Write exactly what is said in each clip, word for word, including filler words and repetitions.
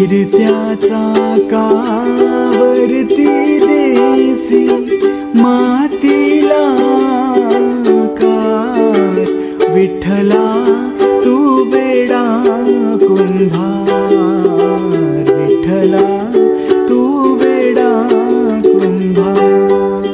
फिरत्या चाकावरती देसी मातीला कार, विठ्ठला तू वेडा कुंभार, विठ्ठला तू वेडा कुंभार।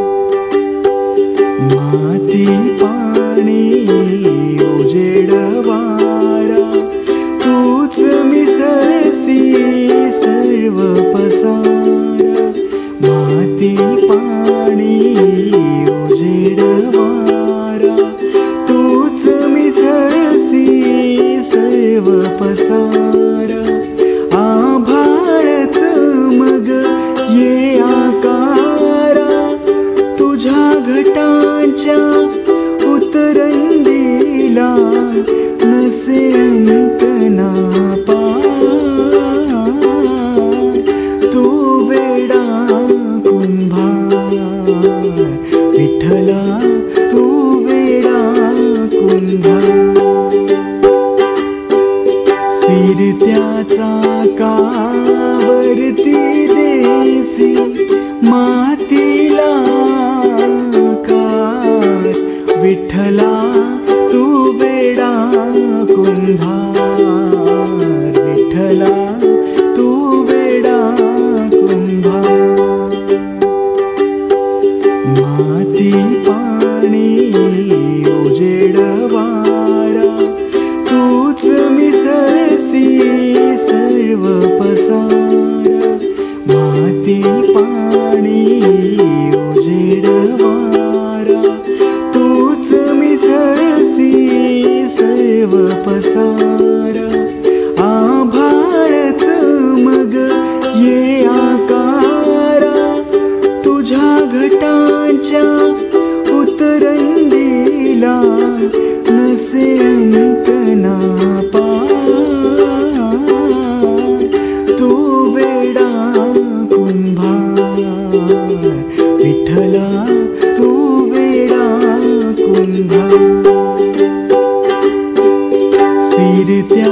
माती पाणी उजेड वारा तूच मिसळसी सर्व पसारा, माती पाणी उजेड वारा तूच मिसळसी सर्व पसारा। आभाळच मग ये आकारा तुझ्या घटाच्या उतरंडीला, नसे अंत ना पार, तू वेडा कुंभार, विठ्ठला तू वेडा कुंभार। फिरत्या चाकावरती देसी मातीला कार, विठ्ठला तू वेडा कुंभार, विठ्ठला तू वेडा कुंभार। माती पाणी उजेड वारा तूच मिसळसी सर्व पसारा, माती पाणी उजेड वारा तूच मिसळसी सर्व पसारा। आभाळच मग ये आकारा तुझ्या घटाच्या उतरंडीला, नसे अंत ना पार, तू वेडा कुंभार, विठ्ठला तू वेडा कुंभार। फिरत्या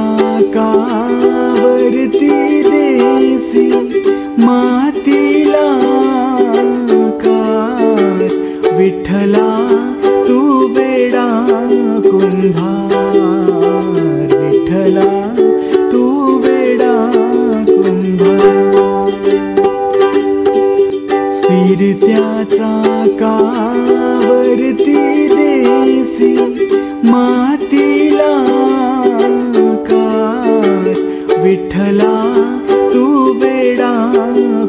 चाकावरती देसी मातीला कार, विठ्ठला तू वेडा कुंभार, विठ्ठला तू वेडा कुंभार। फिरत्या चाकावरती देसी मातीला कार, विठ्ठला तू वेडा